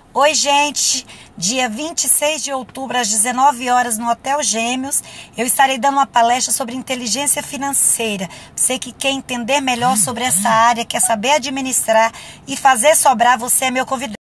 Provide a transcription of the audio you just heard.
Oi, gente! Dia 26 de outubro, às 19 horas, no Hotel Gêmeos, eu estarei dando uma palestra sobre inteligência financeira. Você que quer entender melhor sobre essa área, quer saber administrar e fazer sobrar, você é meu convidado.